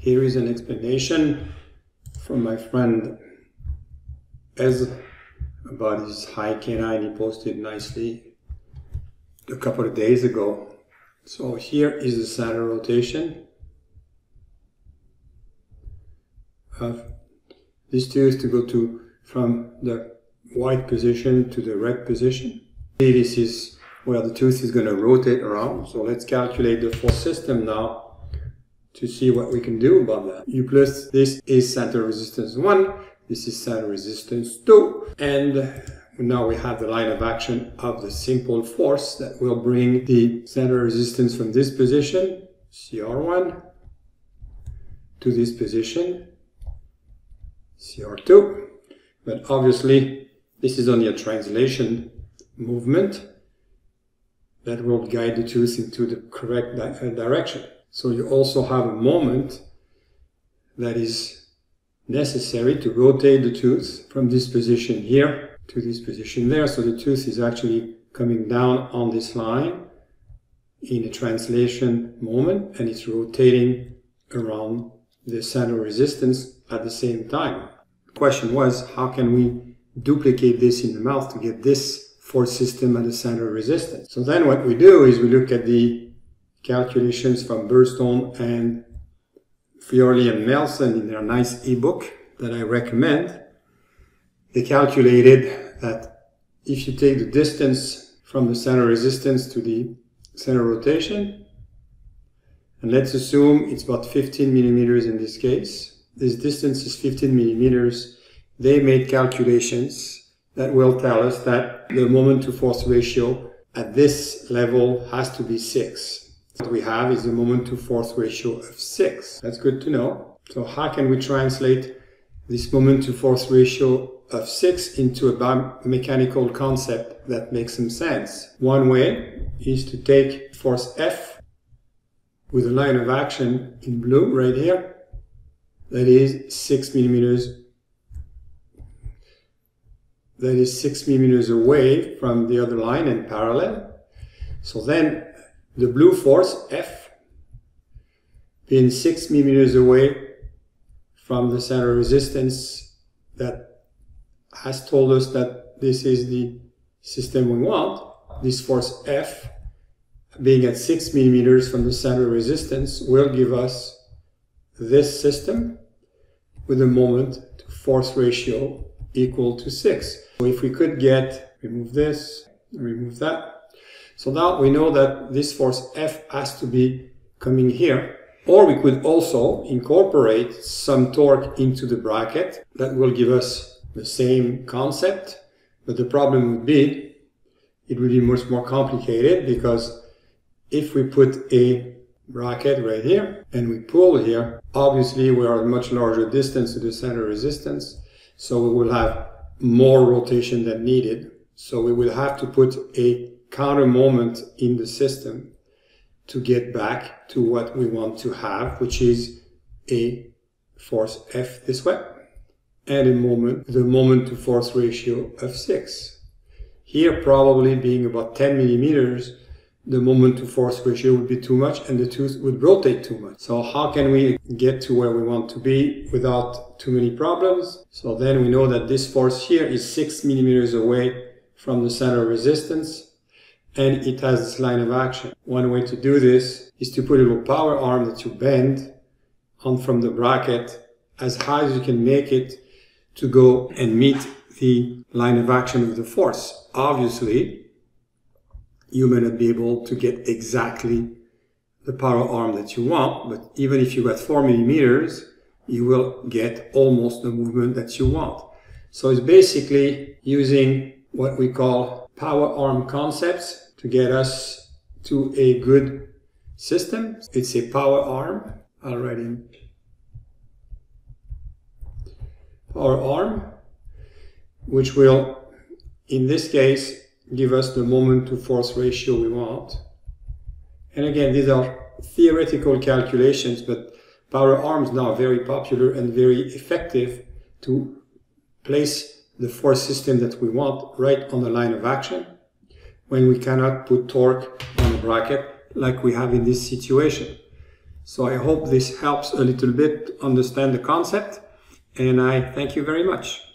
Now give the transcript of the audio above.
Here is an explanation from my friend Ez about his high canine. He posted nicely a couple of days ago. So here is the center rotation of this tooth to go from the white position to the red position. This is where the tooth is going to rotate around. So let's calculate the force system now to see what we can do about that. U plus, this is center resistance 1, this is center resistance 2, and now we have the line of action of the simple force that will bring the center resistance from this position, CR1, to this position, CR2. But obviously, this is only a translation movement that will guide the tooth into the correct direction. So you also have a moment that is necessary to rotate the tooth from this position here to this position there. So the tooth is actually coming down on this line in a translation moment, and it's rotating around the center resistance at the same time. The question was, how can we duplicate this in the mouth to get this force system at the center resistance? So then what we do is we look at the calculations from Burstone and Fiorli and Nelson in their nice ebook that I recommend. They calculated that if you take the distance from the center resistance to the center rotation, and let's assume it's about 15 millimeters in this case, this distance is 15 millimeters, they made calculations that will tell us that the moment to force ratio at this level has to be 6. What we have is a moment to force ratio of 6. That's good to know. So how can we translate this moment to force ratio of 6 into a biomechanical concept that makes some sense? One way is to take force F with a line of action in blue right here. That is 6 millimeters. That is 6 millimeters away from the other line and parallel. So then the blue force, F, being 6 millimeters away from the center resistance that has told us that this is the system we want. This force F, being at 6 millimeters from the center resistance, will give us this system with a moment to force ratio equal to 6. So if we could remove this, remove that. So now we know that this force F has to be coming here. Or we could also incorporate some torque into the bracket that will give us the same concept. But the problem would be, it would be much more complicated, because if we put a bracket right here and we pull here, obviously we are at a much larger distance to the center resistance. So we will have more rotation than needed. So we will have to put a counter moment in the system to get back to what we want to have, which is a force F this way, and the moment to force ratio of 6. Here probably being about 10 millimeters, the moment to force ratio would be too much and the tooth would rotate too much. So how can we get to where we want to be without too many problems? So then we know that this force here is 6 millimeters away from the center resistance, and it has this line of action. One way to do this is to put a little power arm that you bend on from the bracket as high as you can make it to go and meet the line of action of the force. Obviously, you may not be able to get exactly the power arm that you want, but even if you got 4 millimeters, you will get almost the movement that you want. So it's basically using what we call power arm concepts to get us to a good system. It's a power arm, already. Power arm, which will, in this case, give us the moment to force ratio we want. And again, these are theoretical calculations, but power arms now are very popular and very effective to place the force system that we want right on the line of action when we cannot put torque on the bracket like we have in this situation. So I hope this helps a little bit understand the concept, and I thank you very much.